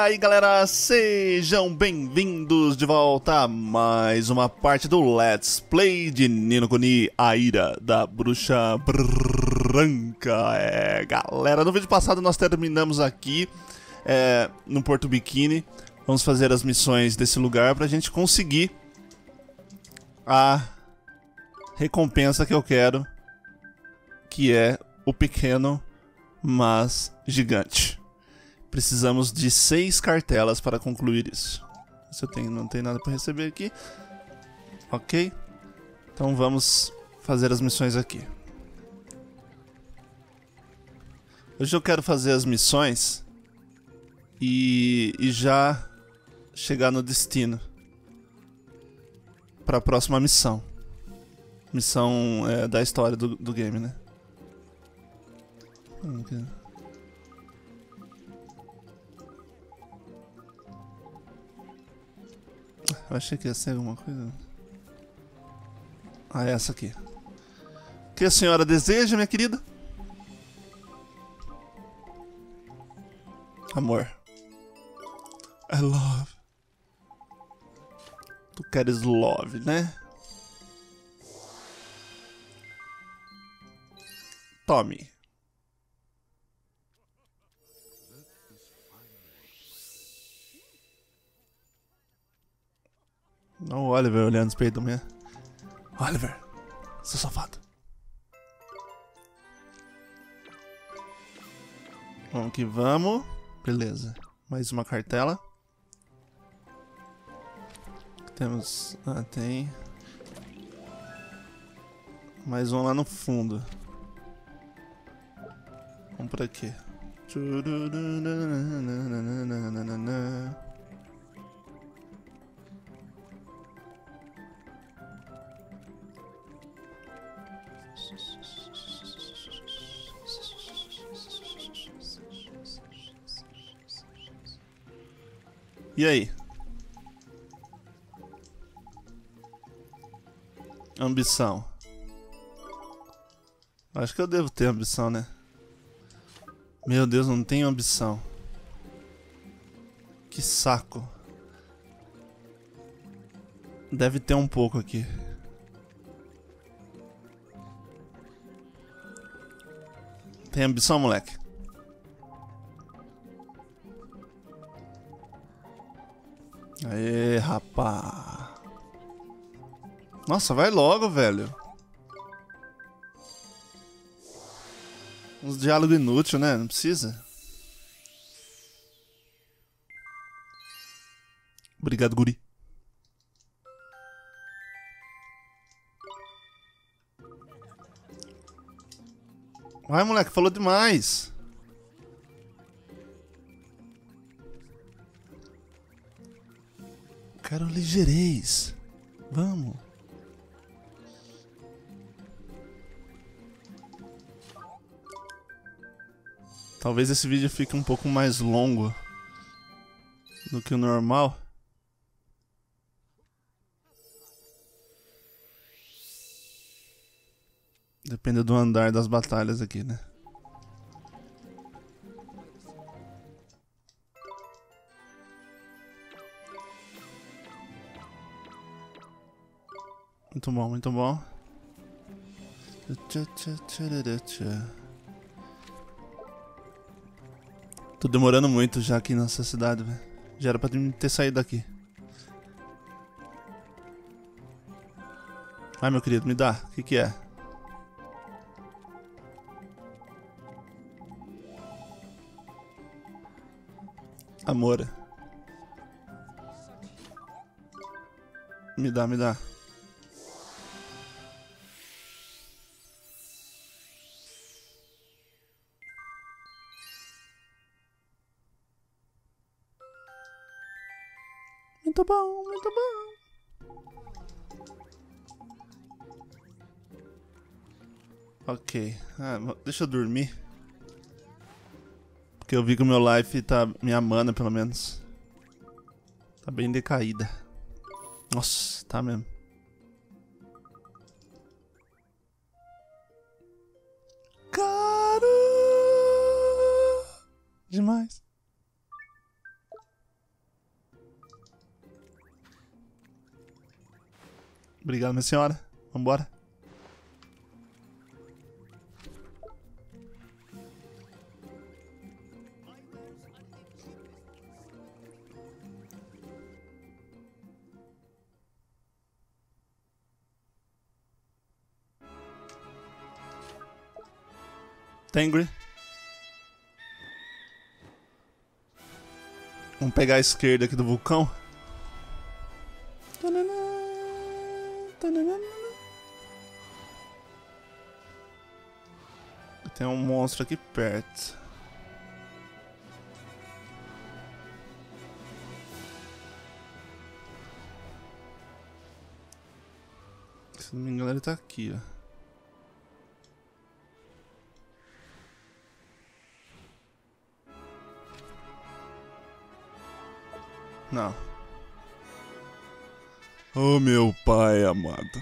aí galera, sejam bem-vindos de volta a mais uma parte do Let's Play de Ni no Kuni, a Ira da Bruxa Branca. Galera, no vídeo passado nós terminamos aqui no Porto Bikini. Vamos fazer as missões desse lugar pra gente conseguir a recompensa que eu quero, que é o pequeno mas gigante. Precisamos de 6 cartelas para concluir isso. Se eu tenho, não tem nada para receber aqui. Ok. Então vamos fazer as missões aqui. Hoje eu quero fazer as missões e já chegar no destino. Para a próxima missão. Missão da história do game, né? Okay. Eu achei que ia ser alguma coisa. Ah, é essa aqui. O que a senhora deseja, minha querida? Amor. I love. Tu queres love, né? Tome. Não, o Oliver olhando os peitos da mulher. Oliver, seu safado. Vamos que vamos. Beleza. Mais uma cartela. Temos... Ah, tem... Mais um lá no fundo. Vamos por aqui. E aí? Ambição. Acho que eu devo ter ambição, né? Meu Deus, não tenho ambição. Que saco. Deve ter um pouco aqui. Tem ambição, moleque? Aê, rapá. Nossa, vai logo, velho. Uns diálogos inúteis, né? Não precisa. Obrigado, guri. Vai, moleque, falou demais. Quero ligeirez. Vamos. Talvez esse vídeo fique um pouco mais longo do que o normal. Depende do andar das batalhas aqui, né? Muito bom, muito bom. Tô demorando muito já aqui nessa cidade, velho. Já era pra ter saído daqui. Ai, meu querido, me dá. O que é? Amor. Me dá, me dá. Muito bom, muito bom. Ok. Deixa eu dormir. Porque eu vi que o meu life tá... Minha mana, pelo menos. Tá bem decaída. Nossa, tá mesmo. Caro! Demais. Obrigado, minha senhora. Vambora. Tengri. Vamos pegar a esquerda aqui do vulcão. Tem um monstro aqui perto. Se não me engano, ele tá aqui, ó. Não. Oh, meu pai amado.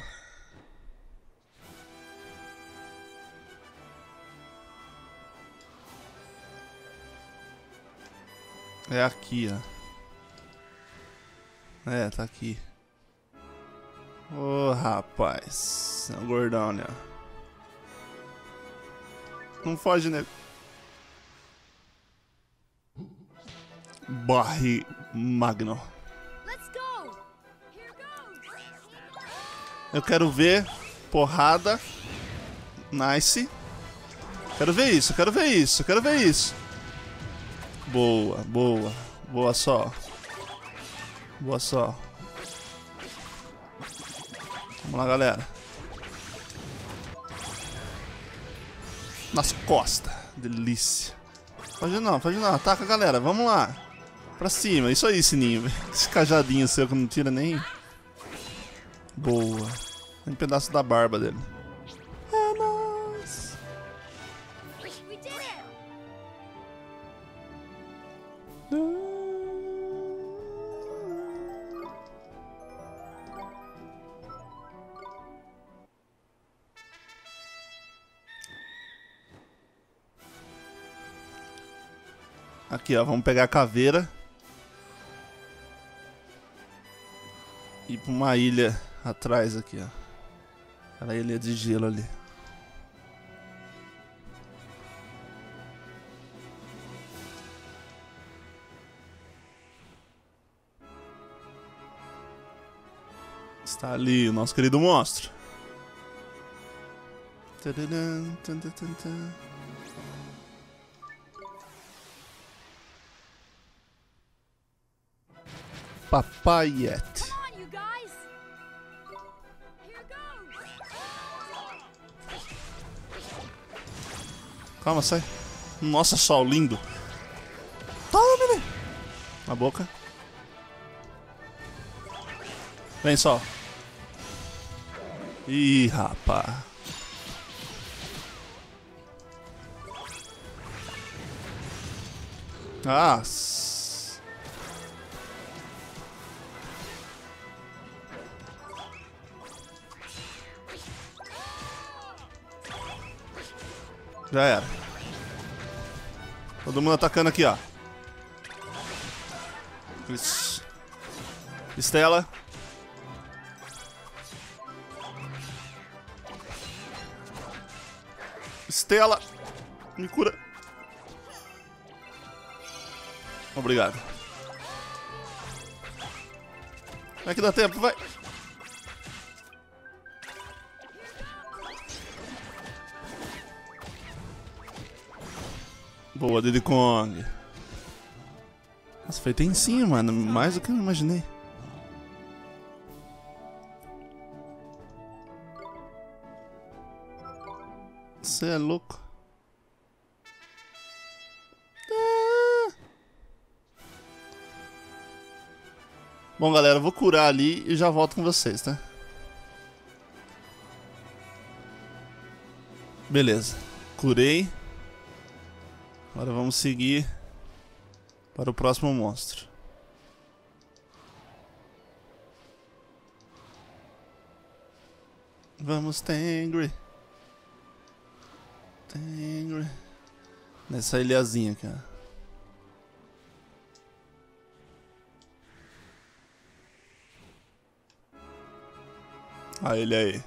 É aqui, ó. É, tá aqui. Ô, rapaz. É um gordão, né? Não foge, nego. Barre Magno. Eu quero ver porrada. Nice. Quero ver isso, quero ver isso, quero ver isso. Boa, boa. Boa só. Boa só. Vamos lá, galera. Nas costas. Delícia. Foge não, foge não. Ataca, galera. Vamos lá. Pra cima. Isso aí, Sininho. Esse cajadinho seu que não tira nem... Boa. Tem um pedaço da barba dele. É nóis. Aqui, ó. Vamos pegar a caveira. E pra uma ilha atrás aqui, ó. Aquela ilha de gelo ali. Está ali o nosso querido monstro. Papaiete. Calma, sai. Nossa, sol lindo. Toma, menino. Na boca. Vem, sol. Ih, rapá. Ah. Já era. Todo mundo atacando aqui, ó. Isso. Estela. Estela. Me cura. Obrigado. Vai que dá tempo, vai. Boa, Diddy Kong. Nossa, foi em cima, mano. Mais do que eu imaginei. Você é louco. Bom, galera, eu vou curar ali e já volto com vocês, tá? Beleza. Curei. Agora vamos seguir para o próximo monstro. Vamos, Tengri. Tengri. Nessa ilhazinha aqui, ó. Ah, ele aí.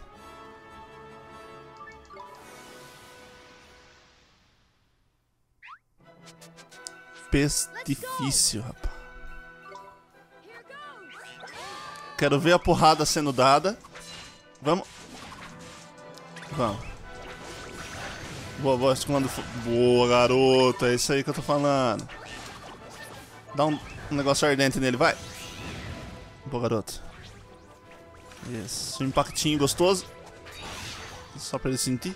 Pestifício, rapaz. Quero ver a porrada sendo dada. Vamos. Vamos. Boa, estimulando. Boa, garoto. É isso aí que eu tô falando. Dá um negócio ardente nele, vai. Boa, garoto. Isso. Um impactinho gostoso. Só pra ele sentir.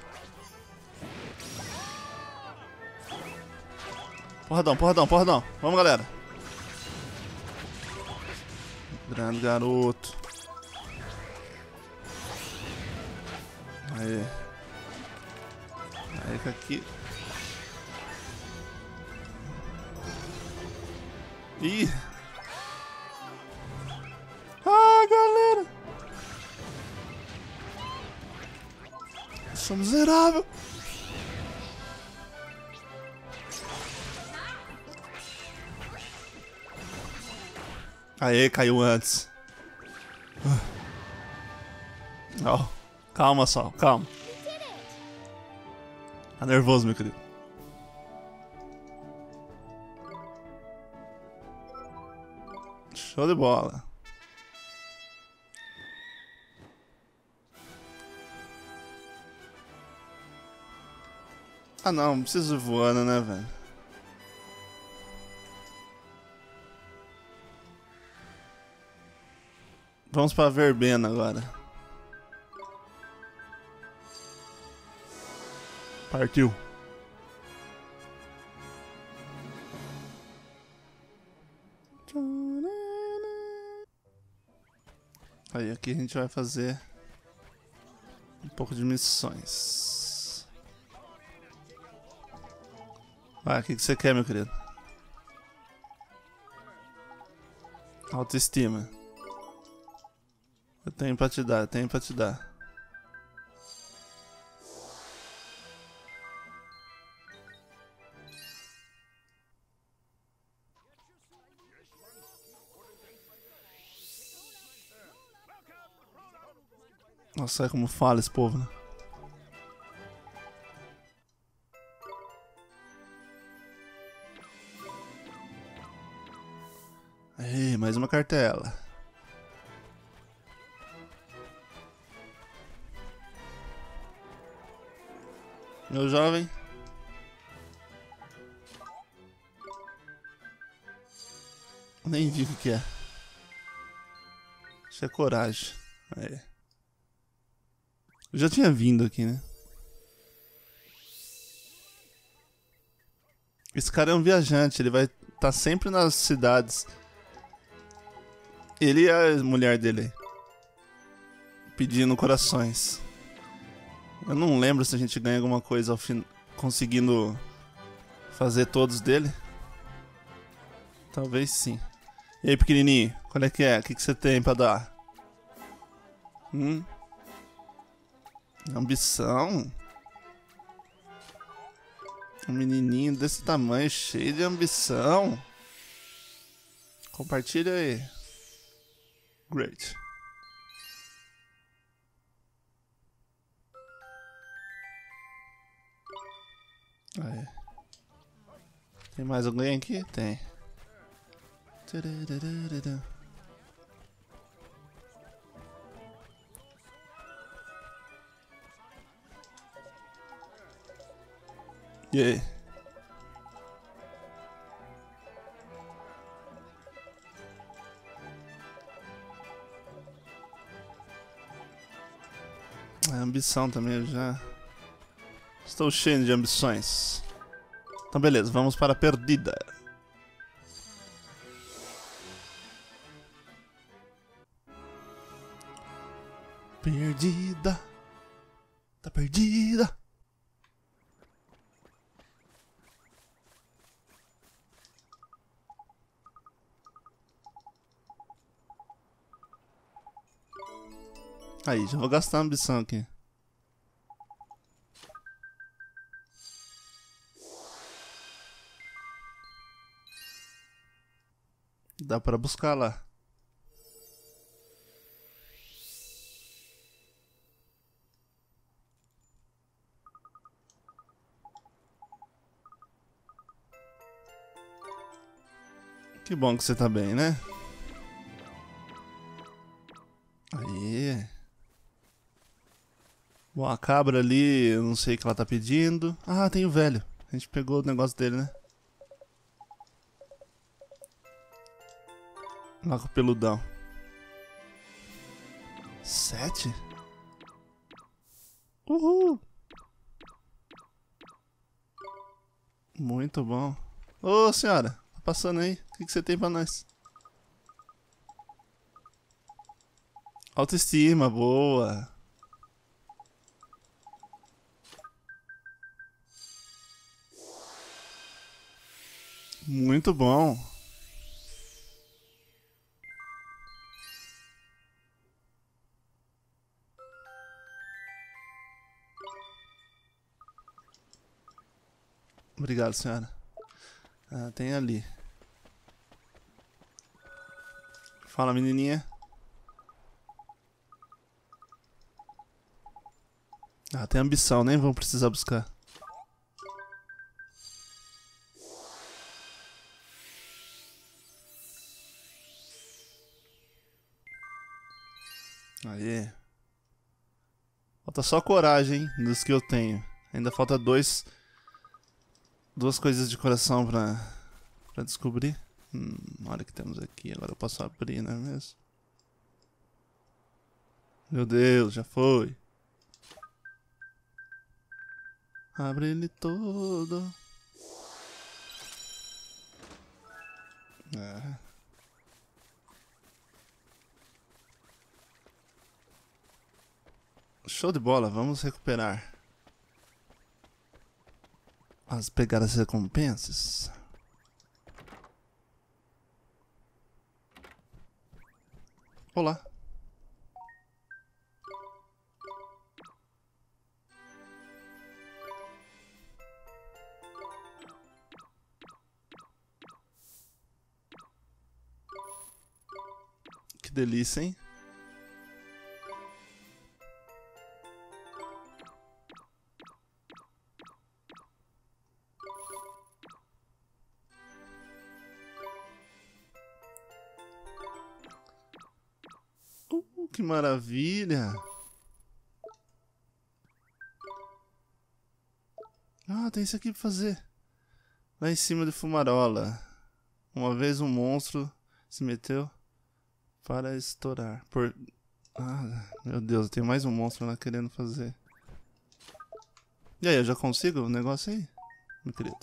Porradão. Vamos, galera. Grande garoto. Aí. Aí que aqui. Ih. Ah, galera. Sou miserável. Aê, caiu antes. Oh, calma só, calma. Tá nervoso, meu querido. Show de bola. Ah não preciso ir voando, né, velho? Vamos pra verbena agora. Partiu. Aí aqui a gente vai fazer um pouco de missões. Vai, o que você quer, meu querido? Autoestima. Eu tenho pra te dar, Nossa, é como fala esse povo, né? Ei, mais uma cartela. Meu jovem. Nem vi o que é. Isso é coragem. Aí. Eu já tinha vindo aqui, né? Esse cara é um viajante, ele vai estar sempre nas cidades. Ele e a mulher dele pedindo corações. Eu não lembro se a gente ganha alguma coisa ao fim, conseguindo fazer todos dele. Talvez sim. E aí, pequenininho, qual é que é? O que você tem pra dar? Ambição? Um menininho desse tamanho, cheio de ambição. Compartilha aí. Great. Aí. Tem mais alguém aqui? Tem. E aí? A ambição também, eu já estou cheio de ambições. Então beleza, vamos para a perdida. Perdida. Tá perdida. Aí, já vou gastar a ambição aqui. Dá pra buscar lá. Que bom que você tá bem, né? Aí. Bom, a cabra ali, eu não sei o que ela tá pedindo. Ah, tem o velho. A gente pegou o negócio dele, né? Lá com o peludão. 7? Uhul! Muito bom. Ô, senhora, tá passando aí? O que você tem pra nós? Autoestima, boa. Muito bom. Obrigado, senhora. Ah, tem ali. Fala, menininha. Ah, tem ambição, nem vão precisar buscar. Aê. Falta só coragem, hein, dos que eu tenho. Ainda falta duas coisas de coração pra descobrir. Olha o que temos aqui. Agora eu posso abrir, não é mesmo? Meu Deus, já foi. Abre ele todo. É. Show de bola, vamos recuperar. Pegar as recompensas. Olá. Que delícia, hein? Que maravilha! Ah, tem isso aqui pra fazer. Lá em cima de Fumarola. Uma vez um monstro se meteu para estourar. Ah, meu Deus, tem mais um monstro lá querendo fazer. E aí, eu já consigo o negócio aí, meu querido?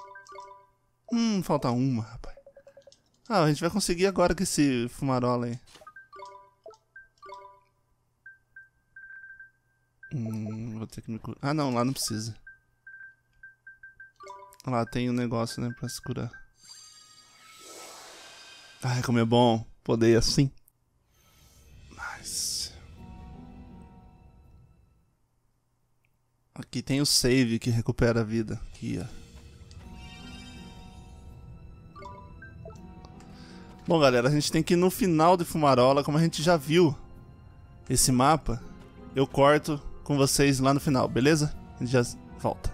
Falta uma, rapaz. Ah, a gente vai conseguir agora com esse Fumarola aí. Vou ter que me curar. Ah, não, lá não precisa. Lá tem um negócio, né, pra se curar. Ai, como é bom poder ir assim. Mas... aqui tem o save que recupera a vida. Aqui, ó. Bom, galera, a gente tem que ir no final de Fumarola. Como a gente já viu esse mapa, eu corto com vocês lá no final, beleza? A gente já volta.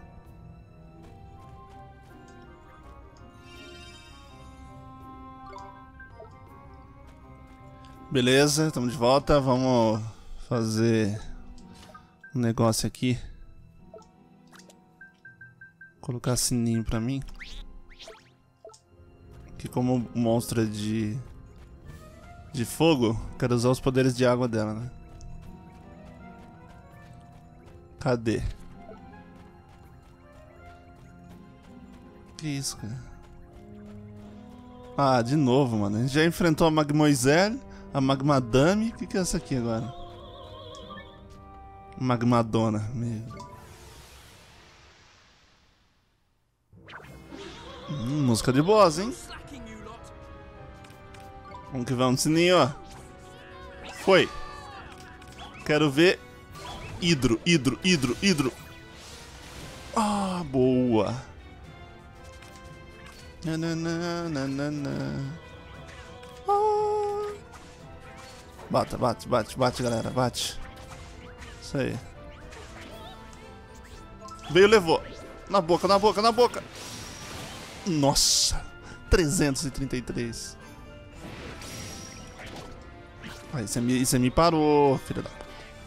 Beleza, estamos de volta. Vamos fazer um negócio aqui. Colocar sininho pra mim. Que como o monstro é de fogo, quero usar os poderes de água dela, né? Cadê? Que isso, cara? Ah, de novo, mano. A gente já enfrentou a Magmoiselle, a Magmadame. O que é essa aqui agora? Magmadona. Música de boss, hein? Vamos que vamos, sininho, ó. Foi. Quero ver. Hidro. Ah, boa. Bate, galera, bate. Isso aí. Veio, levou. Na boca. Nossa. 333. Aí você me parou, filho da...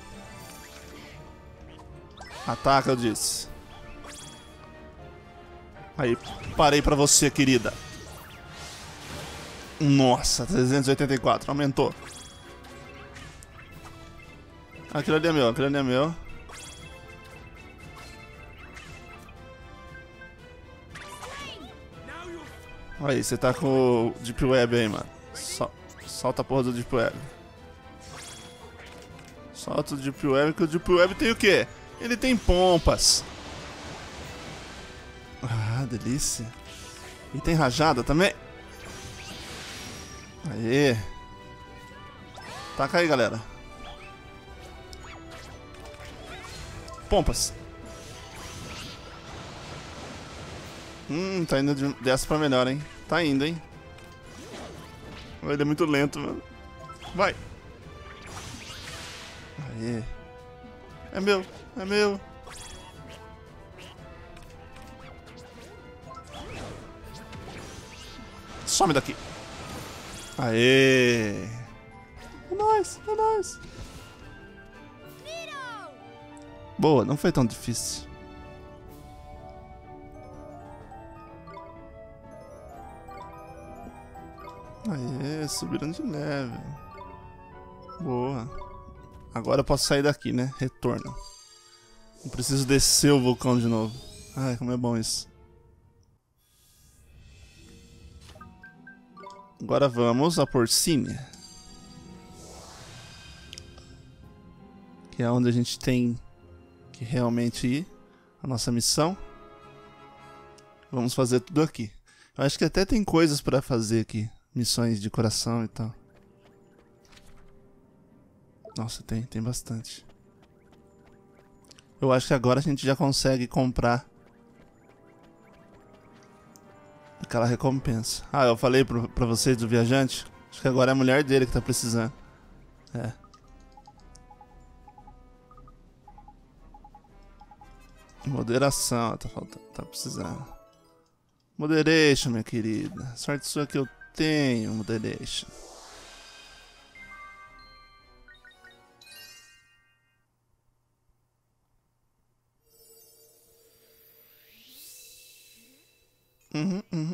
Ataca, eu disse. Aí, parei pra você, querida. Nossa, 384, aumentou. Aquilo ali é meu, aquilo ali é meu. Aí, você tá com o Deep Web aí, mano. Solta a porra do Deep Web. Solta o Deep Web, que o Deep Web tem o quê? Ele tem pompas. Ah, delícia. E tem rajada também. Aê. Taca aí, galera. Pompas. Tá indo dessa pra melhor, hein? Tá indo, hein? Ele é muito lento, mano. Vai. Aê. É meu, é meu. Some daqui. Aê. É nóis, é nóis. Boa, não foi tão difícil. Aê, subiram de leve. Boa. Agora eu posso sair daqui, né? Retorno. Não preciso descer o vulcão de novo. Ai, como é bom isso. Agora vamos a Porcínia. Que é onde a gente tem que realmente ir. A nossa missão. Vamos fazer tudo aqui. Eu acho que até tem coisas pra fazer aqui. Missões de coração e tal. Nossa, tem bastante. Eu acho que agora a gente já consegue comprar aquela recompensa. Ah, eu falei pra vocês do viajante. Acho que agora é a mulher dele que tá precisando. É. Moderação, tá faltando, tá precisando. Moderation, minha querida. Sorte sua que eu tenho, Moderation. Uhum.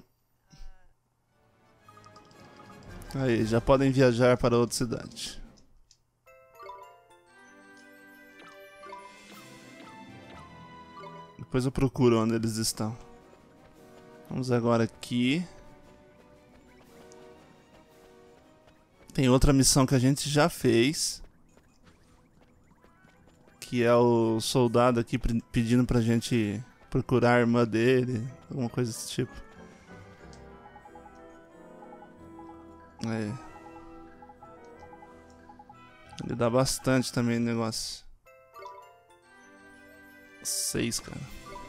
Aí, já podem viajar para outra cidade. Depois eu procuro onde eles estão. Vamos agora aqui. Tem outra missão que a gente já fez. Que é o soldado aqui pedindo pra gente procurar a irmã dele. Alguma coisa desse tipo. É. Ele dá bastante também o negócio. 6, cara.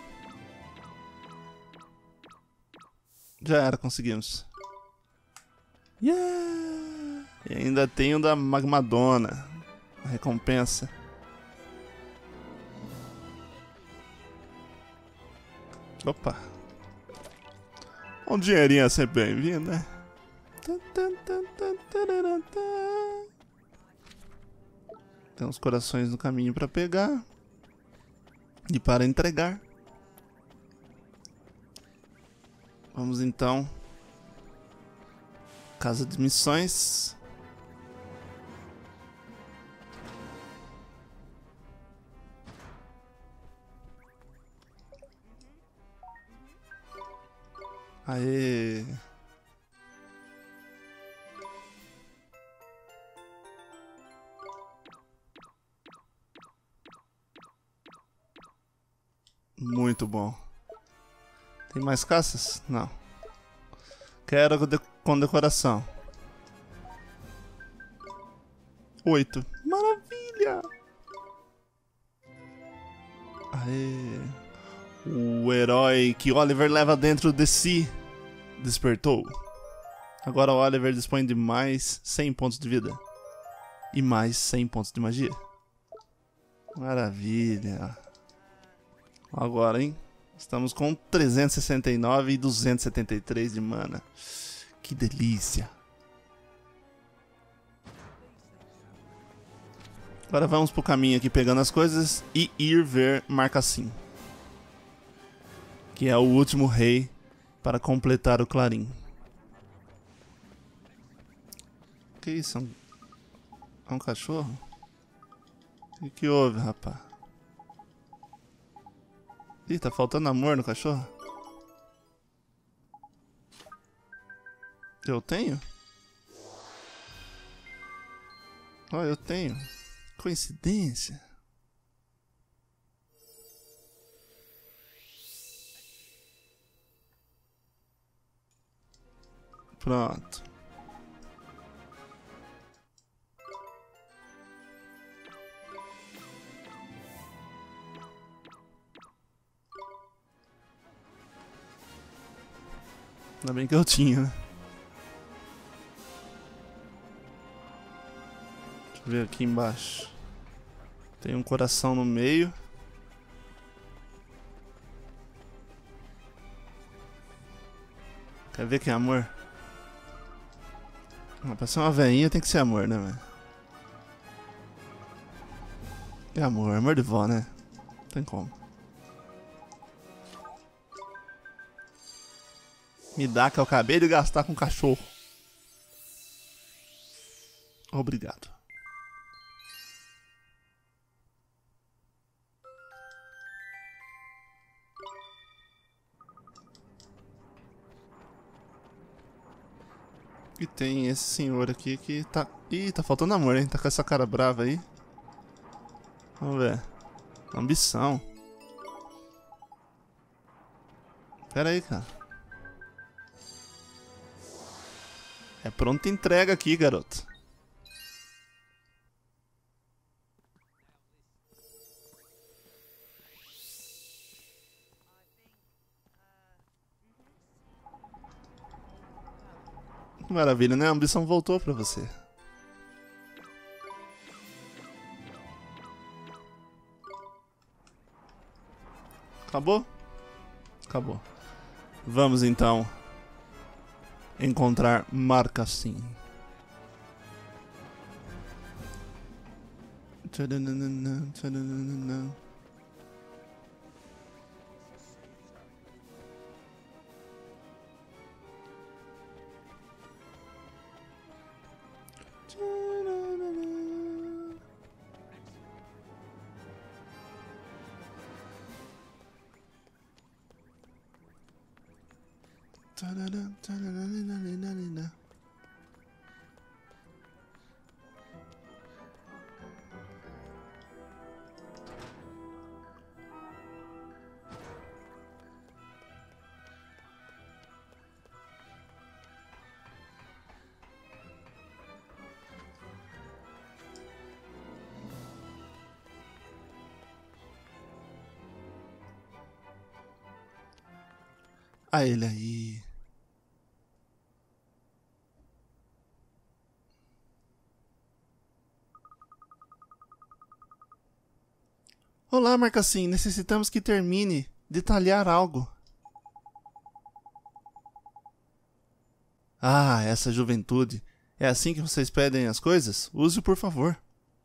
Já era, conseguimos. Yeah! E ainda tem o da Magmadona. A recompensa. Opa. Um dinheirinho é sempre bem-vindo, né? Tem uns corações no caminho pra pegar. E para entregar. Vamos então. Casa de missões. Aê. Muito bom. Tem mais caças? Não. Quero com decoração. 8. Maravilha! Aê. O herói que Oliver leva dentro de si despertou. Agora o Oliver dispõe de mais 100 pontos de vida. E mais 100 pontos de magia. Maravilha. Agora, hein? Estamos com 369 e 273 de mana. Que delícia. Agora vamos pro caminho aqui pegando as coisas e ir ver Marcassine, que é o último rei para completar o Clarim. Que isso? É um cachorro? O que houve, rapaz? Ih, tá faltando amor no cachorro? Eu tenho? Ó, eu tenho. Coincidência. Pronto. Ainda bem que eu tinha, né? Deixa eu ver aqui embaixo. Tem um coração no meio. Quer ver que é amor? Pra ser uma veinha tem que ser amor, né, velho? É amor, amor de vó, né? Não tem como. Me dá que eu acabei de gastar com cachorro. Obrigado. E tem esse senhor aqui que tá... Ih, tá faltando amor, hein? Tá com essa cara brava aí. Vamos ver. Ambição. Pera aí, cara. É pronta entrega aqui, garoto. Que maravilha, né? A ambição voltou pra você. Acabou? Acabou. Vamos então encontrar Marcassine. Ah, ele aí. Olá, Marcassine. Necessitamos que termine de talhar algo. Ah, essa juventude. É assim que vocês pedem as coisas? Use-o, por favor.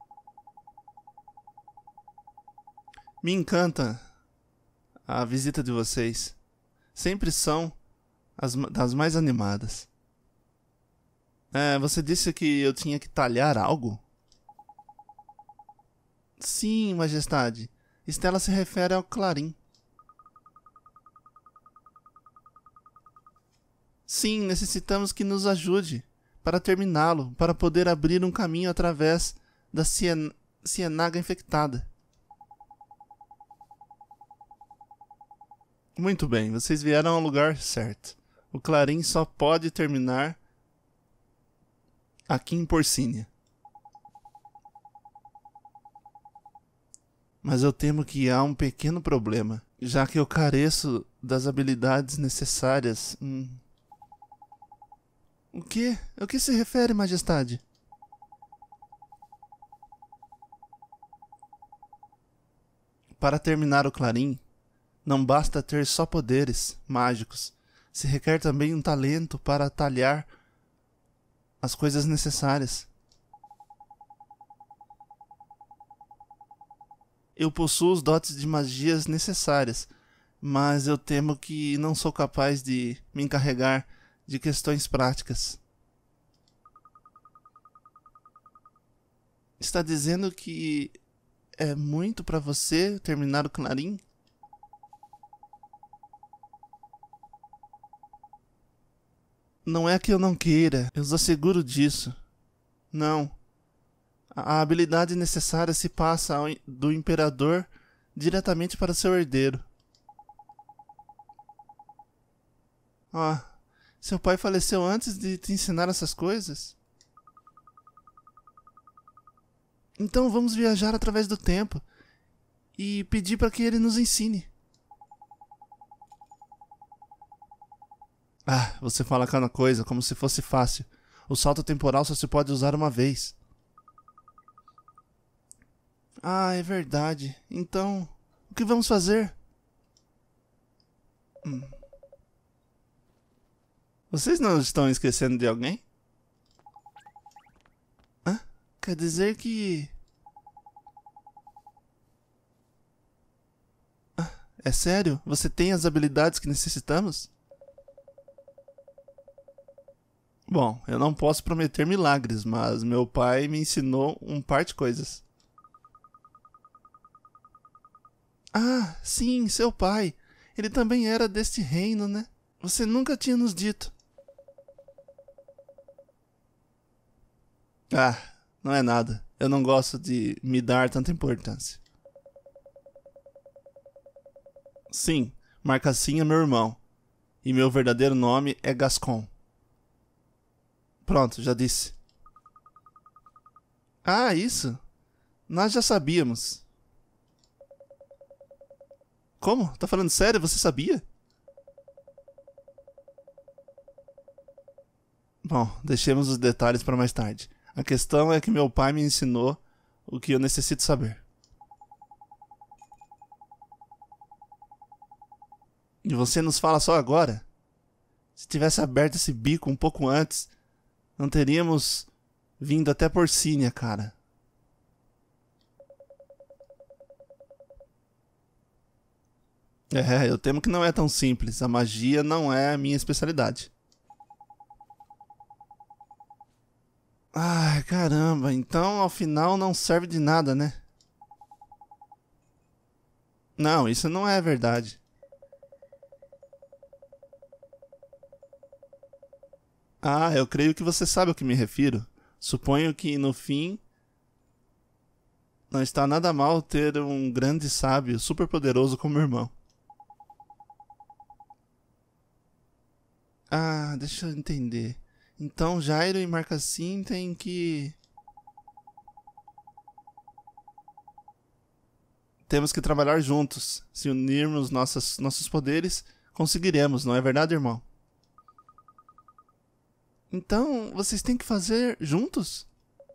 Me encanta a visita de vocês. Sempre são das mais animadas. Você disse que eu tinha que talhar algo? Sim, majestade. Estela se refere ao Clarim. Sim, necessitamos que nos ajude para terminá-lo, para poder abrir um caminho através da cianaga infectada. Muito bem, vocês vieram ao lugar certo. O Clarim só pode terminar aqui em Porcínia. Mas eu temo que há um pequeno problema, já que eu careço das habilidades necessárias. O quê? A que se refere, majestade? Para terminar o Clarim, Não basta ter só poderes mágicos. Se requer também um talento para talhar as coisas necessárias. Eu possuo os dotes de magias necessárias, mas eu temo que não sou capaz de me encarregar de questões práticas. Está dizendo que é muito para você terminar o clarim? Não é que eu não queira, eu os asseguro disso. Não. A habilidade necessária se passa do imperador diretamente para seu herdeiro. Ah, seu pai faleceu antes de te ensinar essas coisas? Então vamos viajar através do tempo e pedir para que ele nos ensine. Ah, você fala cada coisa como se fosse fácil. O salto temporal só se pode usar uma vez. Ah, é verdade. Então, o que vamos fazer? Vocês não estão esquecendo de alguém? Hã? Quer dizer que... É sério? Você tem as habilidades que necessitamos? Bom, eu não posso prometer milagres, mas meu pai me ensinou um par de coisas. Ah, sim, seu pai. Ele também era deste reino, né? Você nunca tinha nos dito. Ah, não é nada. Eu não gosto de me dar tanta importância. Sim, Marcassin é meu irmão. E meu verdadeiro nome é Gascon. Pronto, já disse. Ah, isso? Nós já sabíamos. Como? Tá falando sério? Você sabia? Bom, deixemos os detalhes para mais tarde. A questão é que meu pai me ensinou o que eu necessito saber. E você nos fala só agora? Se tivesse aberto esse bico um pouco antes, não teríamos vindo até Porcínia, cara. É, eu temo que não é tão simples. A magia não é a minha especialidade. Ai, caramba. Então, ao final, não serve de nada, né? Não, isso não é verdade. Ah, eu creio que você sabe ao que me refiro. Suponho que, no fim, não está nada mal ter um grande sábio super poderoso como irmão. Ah, deixa eu entender. Então Jairo e Marcassin têm que... Temos que trabalhar juntos. Se unirmos nossos poderes, conseguiremos, não é verdade, irmão? Então, vocês têm que fazer juntos?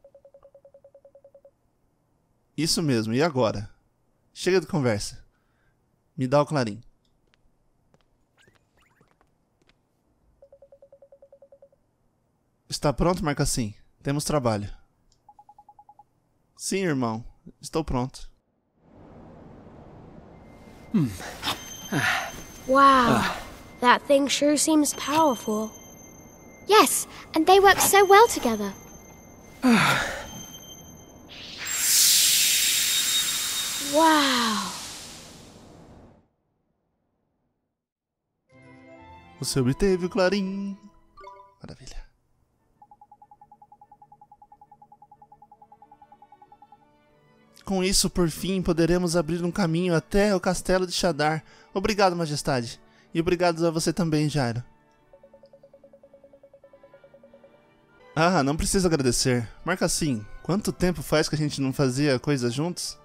Isso mesmo, e agora? Chega de conversa. Me dá o clarim. Está pronto, Marcassin? Temos trabalho. Sim, irmão. Estou pronto. Wow, that thing sure seems powerful. Yes, and they work so well together. Wow. Você obteve o clarim. Maravilha. Com isso, por fim, poderemos abrir um caminho até o castelo de Shadar. Obrigado, majestade. E obrigado a você também, Jairo. Ah, não precisa agradecer. Marcassin, quanto tempo faz que a gente não fazia coisas juntos?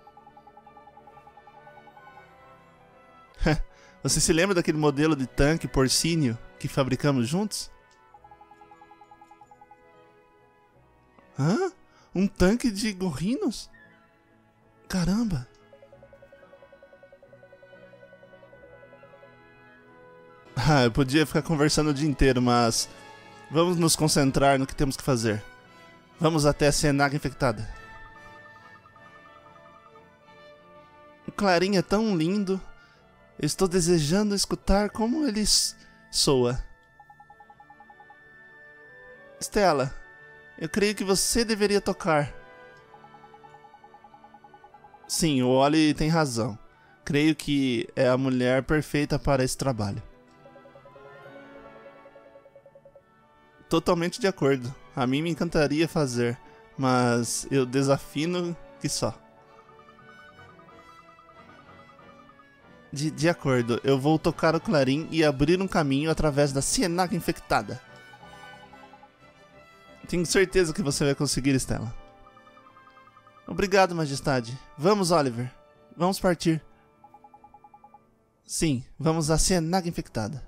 Você se lembra daquele modelo de tanque porcínio que fabricamos juntos? Hã? Um tanque de gorrinos? Caramba! Ah, eu podia ficar conversando o dia inteiro, mas vamos nos concentrar no que temos que fazer. Vamos até a Cianaga infectada. O clarim é tão lindo. Eu estou desejando escutar como ele soa. Stella, eu creio que você deveria tocar. Sim, o Oli tem razão. Creio que é a mulher perfeita para esse trabalho. Totalmente de acordo. A mim me encantaria fazer, mas eu desafino que só. De acordo, eu vou tocar o clarim e abrir um caminho através da Cianaga infectada. Tenho certeza que você vai conseguir, Stella. Obrigado, Majestade. Vamos, Oliver. Vamos partir. Sim, vamos à Cianaga infectada.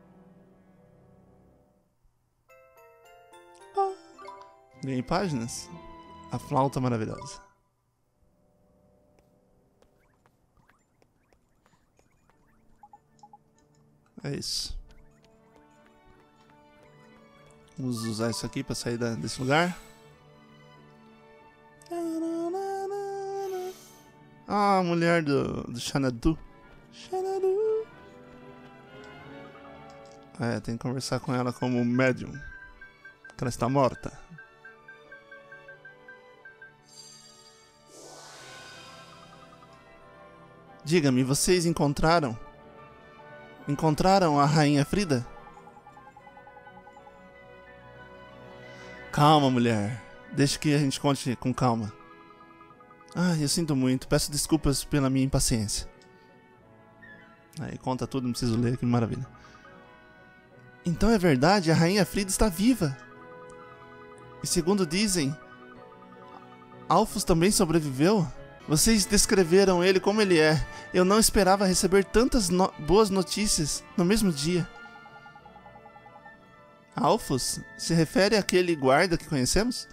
Ganhei páginas. A flauta maravilhosa. É isso. Vamos usar isso aqui para sair desse lugar. Ah, a mulher do Xanadu. Xanadu. É, tem que conversar com ela como médium. Que ela está morta. Diga-me, vocês encontraram a Rainha Frida? Calma, mulher. Deixe que a gente conte com calma. Ah, eu sinto muito. Peço desculpas pela minha impaciência. Aí conta tudo, não preciso ler, que maravilha. Então é verdade, a Rainha Frida está viva. E segundo dizem, Alphys também sobreviveu? Vocês descreveram ele como ele é. Eu não esperava receber tantas boas notícias no mesmo dia. Alphys? Se refere àquele guarda que conhecemos?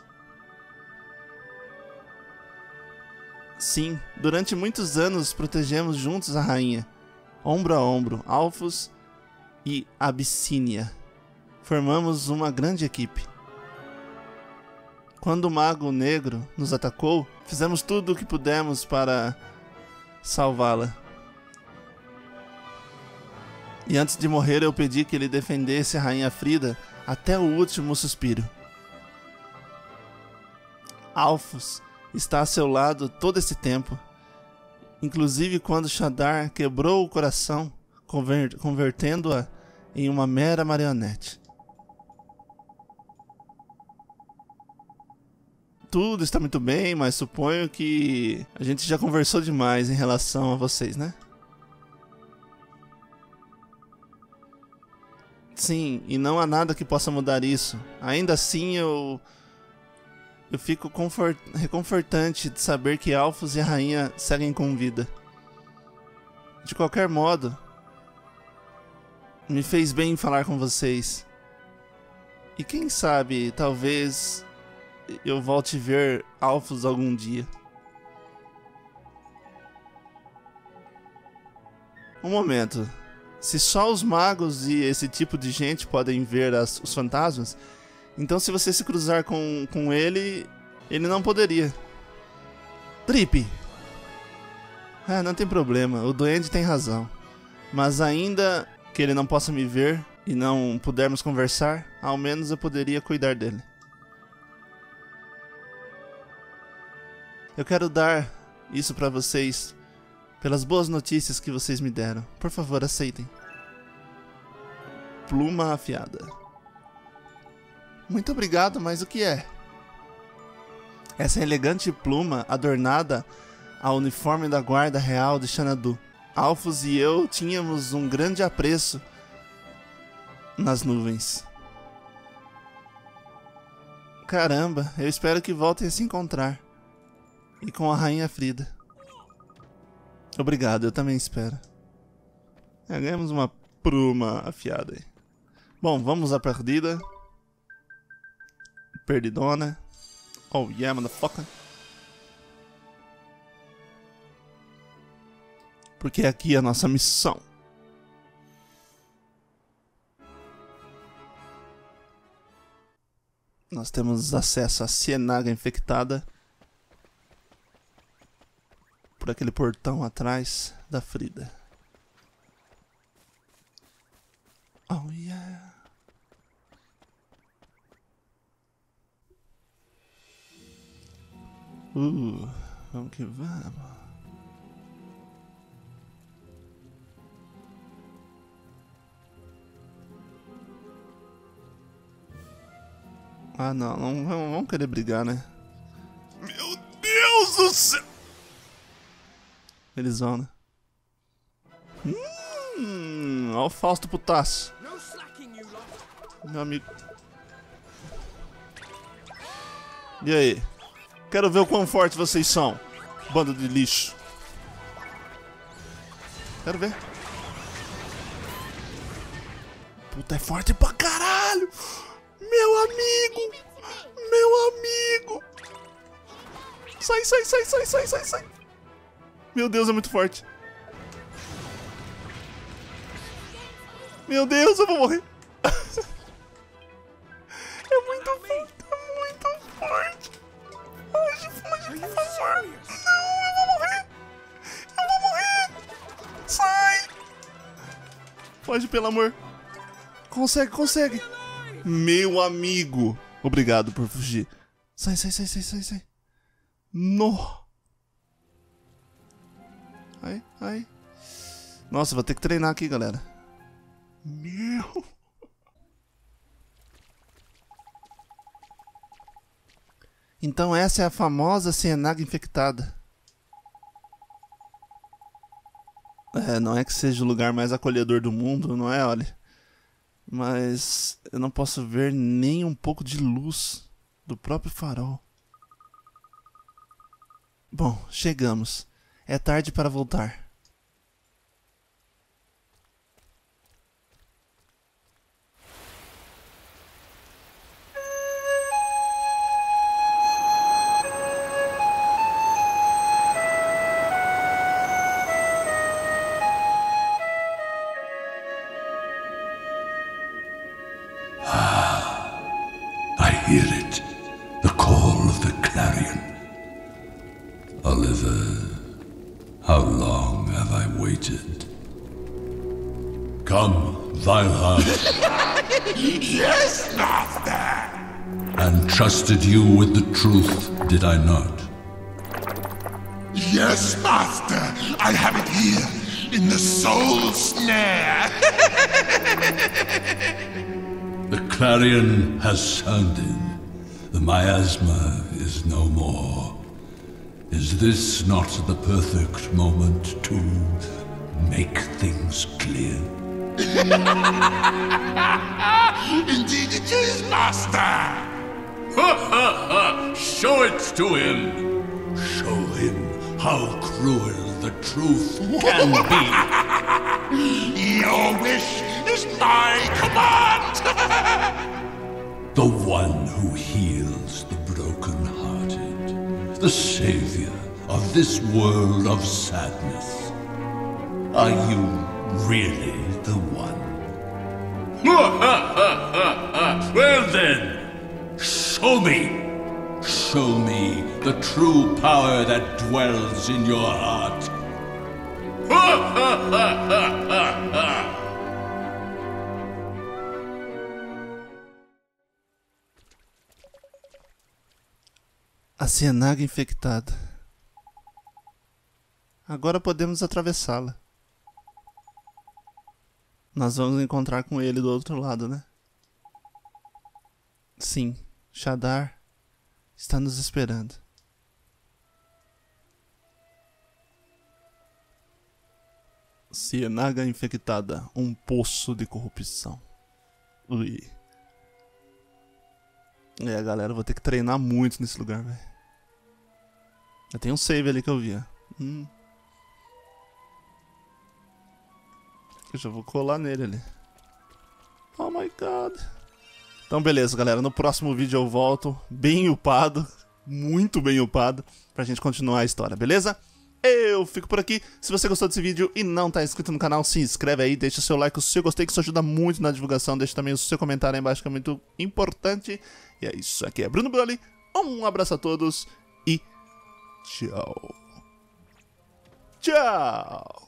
Sim, durante muitos anos protegemos juntos a rainha. Ombro a ombro, Alphys e Abissínia. Formamos uma grande equipe. Quando o Mago Negro nos atacou, fizemos tudo o que pudemos para salvá-la. E antes de morrer eu pedi que ele defendesse a Rainha Frida até o último suspiro. Alphys está a seu lado todo esse tempo. Inclusive quando Shadar quebrou o coração, convertendo-a em uma mera marionete. Tudo está muito bem, mas suponho que a gente já conversou demais em relação a vocês, né? Sim, e não há nada que possa mudar isso. Ainda assim, eu fico reconfortante de saber que Alphys e a rainha seguem com vida. De qualquer modo, me fez bem falar com vocês. E quem sabe, talvez eu volte a ver Alphys algum dia. Um momento. Se só os magos e esse tipo de gente podem ver os fantasmas, então se você se cruzar com ele, ele não poderia. Trip! Ah, não tem problema, o duende tem razão. Mas ainda que ele não possa me ver e não pudermos conversar, ao menos eu poderia cuidar dele. Eu quero dar isso pra vocês pelas boas notícias que vocês me deram. Por favor, aceitem. Pluma afiada. Muito obrigado, mas o que é? Essa elegante pluma adornada ao uniforme da guarda real de Xanadu. Alphys e eu tínhamos um grande apreço nas nuvens. Caramba, eu espero que voltem a se encontrar. E com a Rainha Frida. Obrigado, eu também espero. Ganhamos uma pluma afiada aí. Bom, vamos à perdida. Perdidona. Oh yeah, motherfucker. Porque aqui é a nossa missão. Nós temos acesso à Cianaga infectada. Por aquele portão atrás da Frida. Oh yeah. Vamos que vamos. Ah, não vamos querer brigar, né? Meu Deus do céu! Eles vão, né? Olha o Fausto putaço. Meu amigo. E aí? Quero ver o quão forte vocês são. Bando de lixo. Quero ver. Puta, é forte pra caralho! Meu amigo! Meu amigo! Sai, sai, sai, sai, sai, sai, sai! Meu Deus, é muito forte. Meu Deus, eu vou morrer. É muito forte, é muito forte. Foge, foge, por favor. Não, eu vou morrer. Eu vou morrer. Sai. Foge, pelo amor. Consegue, consegue. Meu amigo. Obrigado por fugir. Sai, sai, sai, sai, sai, sai. No. Ai, ai. Nossa, vou ter que treinar aqui, galera. Meu. Então essa é a famosa Cianaga infectada. Não é que seja o lugar mais acolhedor do mundo, não é, olha. Mas eu não posso ver nem um pouco de luz do próprio farol. Bom, chegamos. É tarde para voltar. I hear it, the call of the clarion. Oliver, how long have I waited? Come, Vilehart. Yes, Master! And trusted you with the truth, did I not? Yes, Master! I have it here, in the soul snare! The clarion has sounded. The miasma is no more. Is this not the perfect moment to make things clear? Indeed it is, Master! Show it to him! Show him how cruel the truth can be! Your wish is my command! The one who heals the broken-hearted, the savior of this world of sadness. Are you really the one? Well then, show me! Show me the true power that dwells in your heart. A Cianaga infectada. Agora podemos atravessá-la. Nós vamos encontrar com ele do outro lado, né? Sim, Shadar está nos esperando. Cianaga infectada, um poço de corrupção. Ui. Galera, eu vou ter que treinar muito nesse lugar, velho. Tem um save ali que eu vi, ó. Eu já vou colar nele ali. Oh my god. Então beleza, galera. No próximo vídeo eu volto bem upado. Muito bem upado. Pra gente continuar a história, beleza? Eu fico por aqui. Se você gostou desse vídeo e não tá inscrito no canal, se inscreve aí, deixa o seu like, o seu gostei, que isso ajuda muito na divulgação. Deixa também o seu comentário aí embaixo, que é muito importante. E é isso, aqui é Bruno Broly. Um abraço a todos e tchau. Tchau.